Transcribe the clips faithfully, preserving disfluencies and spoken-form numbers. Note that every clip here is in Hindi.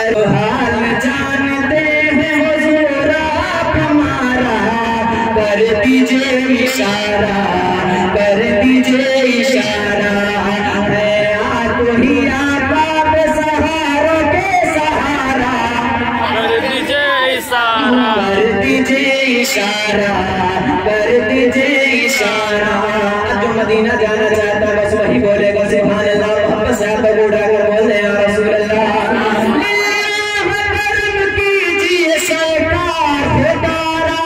हाल जानते हैं हुजूर आप हमारा, कर दीजिए इशारा, कर दीजिए इशारा। है आप ही आका बेसहारा के सहारा, कर दीजिए इशारा, कर दीजिए इशारा, कर दीजिए इशारा। जो मदीना जाना चाहता बस वही बोलेगा सुभान अल्लाह। मोहब्बत से आप उठा कर बोल दे या रसूल अल्लाह। करम कीजिए सरकार बेदारा।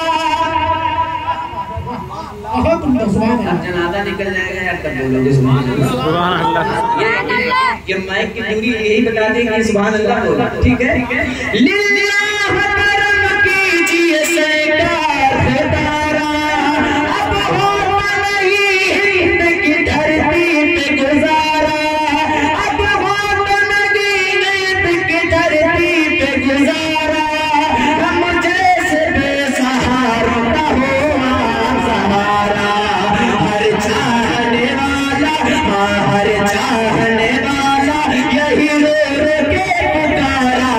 जनाजा निकल जाएगा यार तब बोलोगे सुभान अल्लाह। ये ये माइक की दूरी यही बता दें कि सुभान अल्लाह बोलो, ठीक है। लिल्लाह करम कीजिए सरकार बेदारा। अब होता नहीं हिंद की धरती पे गुजारा, अब होता नहीं हिंद की धरती पे गुजारा। हम जैसे बेसहारों का हो सहारा। हर चाहने वाला, हाँ हर चाहने वाला यही रो रो के पुकारा।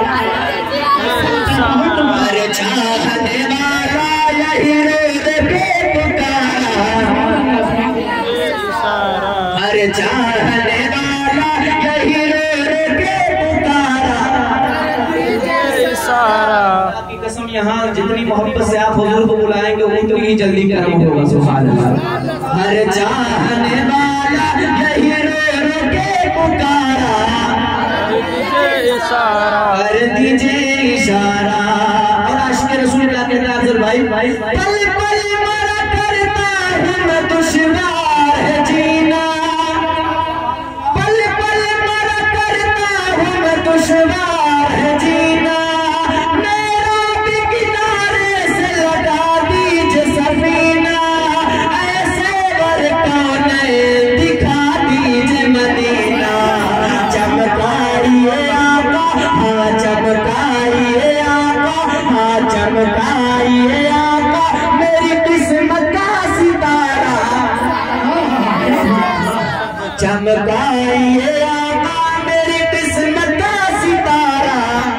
हर चाहने वाला यही रो रो के पुकारा। हर चाहने वाला यही रो रो के पुकारा। की कसम यहाँ जितनी मोहब्बत से आप हुजूर को बुलाएंगे उतनी ही जल्दी करम होगा सुभान अल्लाह। हर चाहने वाला यही रो रो के पुकारा। कर दीजिए इशारा। और आशिक रसूल क्या कहते हैं अफजल भाई, पल पल मरा करता हूँ मैं दुश्वार है जीना, पल पल मरा करता हूँ मैं दुश्वार है जीना। मेरा भी किनारे से लगा दीजिए सफीना, ऐसे बरकौन दिखा दीजिए मदीना। चमकाइए आका, हाँ चमकाइए आका, हाँ चमकाइए आका मेरी किस्मत का सितारा। चमकाइए आका मेरी किस्मत का सितारा।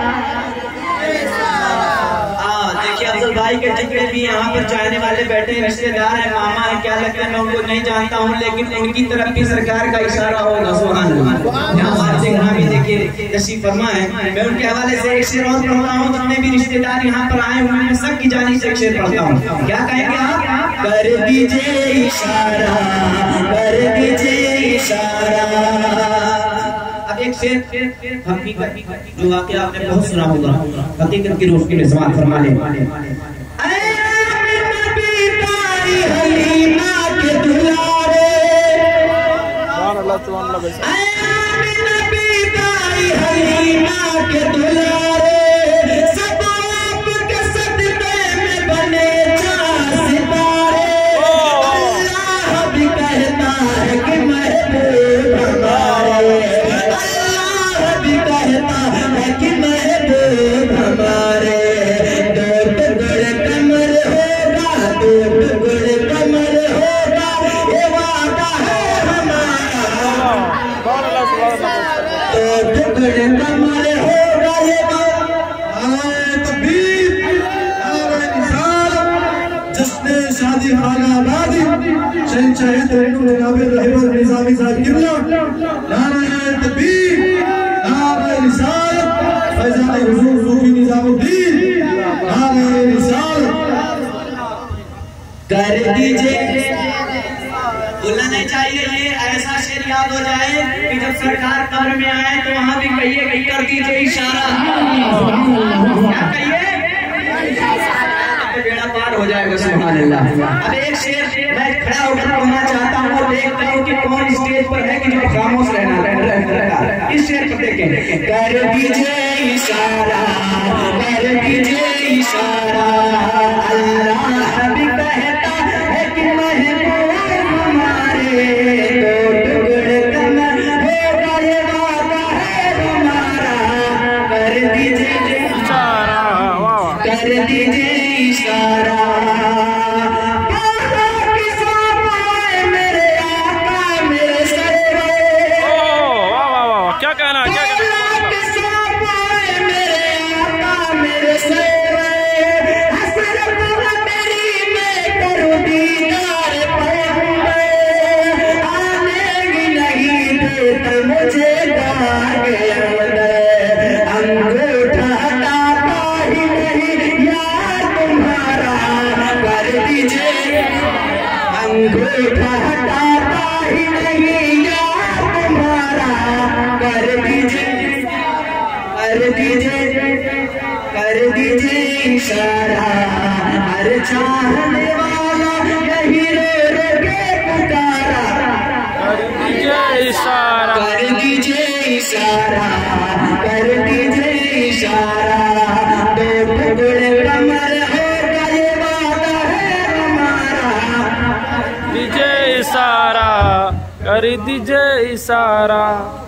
देखिए अफजल भाई के जितने भी यहाँ पर चाहने वाले बैठे हैं, रिश्तेदार हैं, मामा है, क्या लगता है मैं उनको नहीं जानता हूँ, लेकिन उनकी तरफ भी सरकार का इशारा होगा सुभान अल्लाह। यहाँ से यहाँ भी देखिए तशरीफ फरमा है। मैं उनके हवाले से एक शेर और पढ़ता हूँ। जितने भी रिश्तेदार यहाँ पर आए हुए हैं सबकी जानिब से एक शेर पढ़ता हूँ। क्या कहेंगे आप? कर दीजिए इशारा, कर दीजिए इशारा। अब एक शेर हकीकत जो वाकया आपने बहुत सुना होगा, हकीकत की रोशनी में समाप्त फरमा ले। हलीमा के दुलारे, हलीमा के दुलारे, सब आपके सदक़े में बने चार सितारे। अल्लाह भी कहता है कि महबूब हमारे, अल्लाह भी कहता है कि महबूब हमारे। दो टुकड़े कमर होगा, दो टुकड़े कमर होगा, ये वादा है हमारा। दो टुकड़े कमर होगा ये जश्न शादी खाना आबादी शहंशाह नाबिल रहबर निज़ामी साहब किबला। नाराए तकबीर, नाराए रिसालत, फैज़ान हुजूर सूफी निज़ामुद्दीन, नाराए रिसालत। कर दीजिए, बोलना नहीं चाहिए ये ऐसा शेर याद हो जाए कि जब सरकार कब्र में आए तो वहां भी कहिए कि कर दीजिए इशारा। क्या कहिए? बेड़ा पार हो जाएगा सुभान अल्लाह। अब एक शेर मैं खड़ा होकर पढ़ना चाहता हूँ और देखता हूँ कि कौन स्टेज पर है कि जो खामोश रहना रहता है। इस शेर को देखें। कर दीजिए इशारा, कर दीजिए इशारा। अल्लाह भी कहता है कि महबूब हमारे। दो टुकड़े कमर होगा ये वादा है हमारा। कर दीजिए इशारा, कर दीजिए इशारा। मेरे आका मेरे सरवर, क्या कहना क्या कहना कर दीजिए कर दीजिए कर दीजिए इशारा, हर चाहने वाला यही रो रो के पुकारा। कर दीजिए इशारा, कर दीजिए इशारा, कर दीजिए इशारा, दो टुकड़े कमर होगा ये वादा है हमारा। दीजिए इशारा, कर दीजिए इशारा।